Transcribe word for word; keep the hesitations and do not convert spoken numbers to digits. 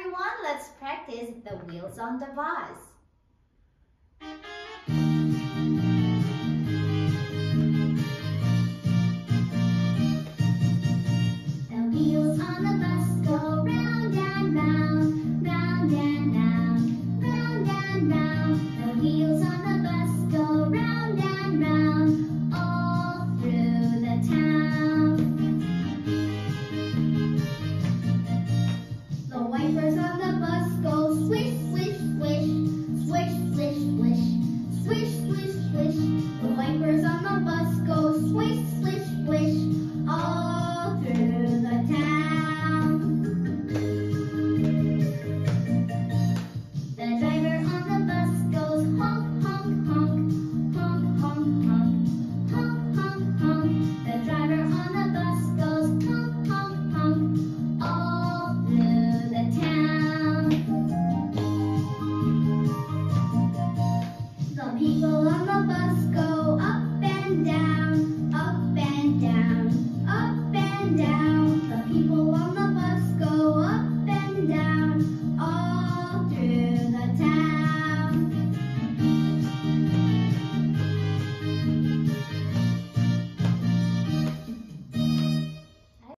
everyone, let's practice the wheels on the bus. The wheels on the bus go round and round, round and round, round and round. The wheels on the bus go round and round, all through the town. The wipers on the bus go swish, swish, swish, swish, swish, swish, swish, swish, swish. The wipers on the bus go swish, swish, swish, all through the town. The driver on the bus goes honk, honk, honk, honk, honk, honk, honk, honk, honk. The driver on the bus goes honk, honk, honk, all through the town. The people on the bus go